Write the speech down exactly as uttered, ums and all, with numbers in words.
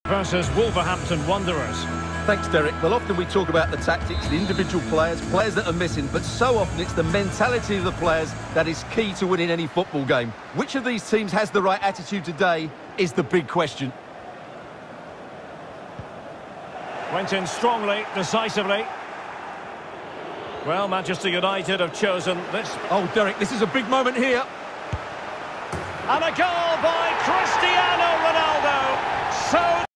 Versus Wolverhampton Wanderers. Thanks, Derek. Well, often we talk about the tactics, the individual players, players that are missing, but so often it's the mentality of the players that is key to winning any football game. Which of these teams has the right attitude today is the big question. Went in strongly, decisively. Well, Manchester United have chosen this. Oh, Derek, this is a big moment here. And a goal by Cristiano Ronaldo. So